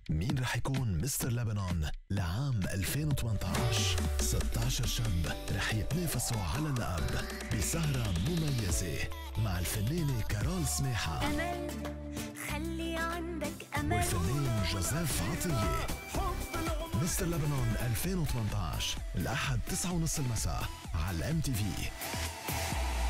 مين رح يكون مستر لبنان لعام 2018؟ 16 شاب رح يتنافسوا على اللقب بسهرة مميزة مع الفنانة كارول سماحة أمل، خلي عندك أمل، والفنان جوزيف عطية. مستر لبنان 2018 الأحد 9:30 المساء على MTV.